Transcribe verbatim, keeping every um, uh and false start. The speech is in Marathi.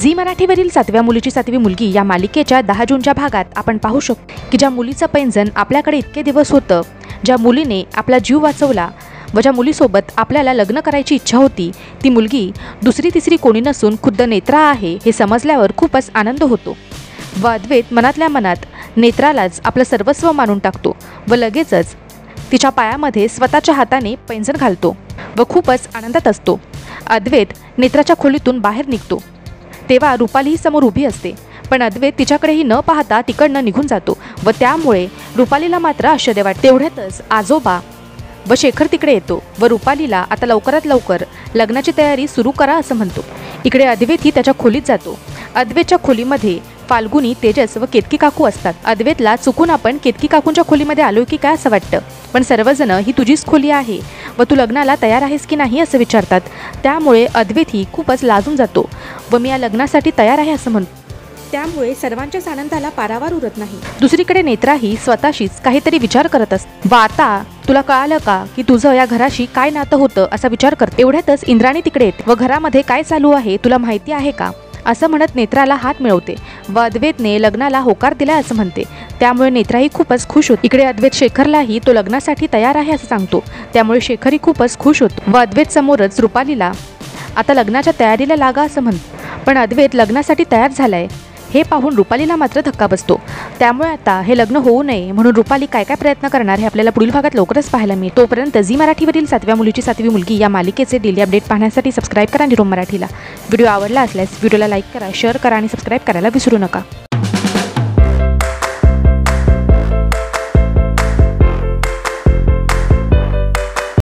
झी मराठीवरील सातव्या मुलीची सातवी मुलगी या मालिकेच्या दहा जूनच्या भागात आपण पाहू शकतो की ज्या मुलीचं पैंजण आपल्याकडे इतके दिवस होतं, ज्या मुलीने आपला जीव वाचवला व ज्या मुलीसोबत आपल्याला लग्न करायची इच्छा होती, ती मुलगी दुसरी तिसरी कोणी नसून खुद्द नेत्रा आहे हे समजल्यावर खूपच आनंद होतो व अद्वैत मनातल्या मनात नेत्रालाच आपलं सर्वस्व मानून टाकतो व लगेचच तिच्या पायामध्ये स्वतःच्या हाताने पैंजण घालतो व खूपच आनंदात असतो। अद्वैत नेत्राच्या खोलीतून बाहेर निघतो तेव्हा रुपालीही समोर उभी असते, पण अद्वैत तिच्याकडेही न पाहता तिकडनं निघून जातो व त्यामुळे रुपालीला मात्र आश्चर्य वाटते। तेवढ्यातच आजोबा व शेखर तिकडे येतो व रुपालीला आता लवकरात लवकर लग्नाची तयारी सुरू करा असं म्हणतो। इकडे अद्वैतही त्याच्या खोलीत जातो। अद्वैतच्या खोलीमध्ये फाल्गुनी, तेजस व केतकी काकू असतात। अद्वैतला चुकून आपण केतकी काकूंच्या खोलीमध्ये आलोय की काय असं वाटतं, पण सर्वजण ही तुझीच खोली आहे व तू लग्नाला तयार आहेस की नाही असं विचारतात। त्यामुळे अद्वैतही खूपच लाजून जातो व मी या लग्नासाठी तयार आहे असं म्हणतो। त्यामुळे सर्वांच्याच आनंदाला पारावार उरत नाही। दुसरीकडे नेत्राही स्वतःशीच काहीतरी विचार करत असते व आता तुला कळालं का की तुझं या घराशी काय नातं होतं असा विचार करते। एवढ्यातच इंद्राणी तिकडे येते व घरामध्ये काय चालू आहे तुला माहिती आहे का असं म्हणत नेत्राला हात मिळवते व अद्वैतने लग्नाला होकार दिला असं म्हणते। त्यामुळे नेत्राही खूपच खुश होते। इकडे अद्वैत शेखरलाही तो लग्नासाठी तयार आहे असं सांगतो, त्यामुळे शेखरही खूपच खुश होतो व अद्वैत समोरच रुपालीला आता लग्नाच्या तयारीला लागा असं म्हणतो। पण अद्वैत लग्नासाठी तयार झालाय हे पाहून रुपालीला मात्र धक्का बसतो। त्यामुळे आता हे लग्न होऊ नये म्हणून रुपाली काय काय प्रयत्न करणार हे आपल्याला पुढील भागात लवकरच पाहायला मिळेल। तोपर्यंत झी मराठीवरील सातव्या मुलीची सातवी मुलगी या मालिकेचे डेली अपडेट पाहण्यासाठी सबस्क्राईब करा निरोम मराठीला। व्हिडिओ आवडला असल्यास व्हिडिओला लाईक करा, शेअर करा आणि सबस्क्राईब करायला विसरू नका।